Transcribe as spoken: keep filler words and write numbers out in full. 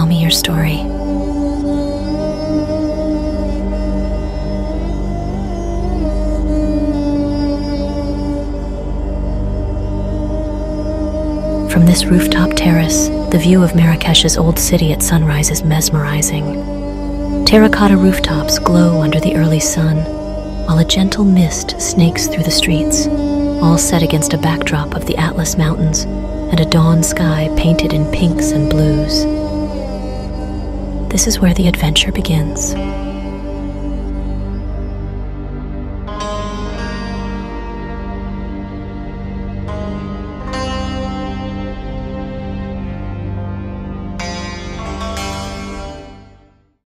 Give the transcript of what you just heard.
me your story. From this rooftop terrace, the view of Marrakech's old city at sunrise is mesmerizing. Terracotta rooftops glow under the early sun, while a gentle mist snakes through the streets, all set against a backdrop of the Atlas Mountains and a dawn sky painted in pinks and blues. This is where the adventure begins.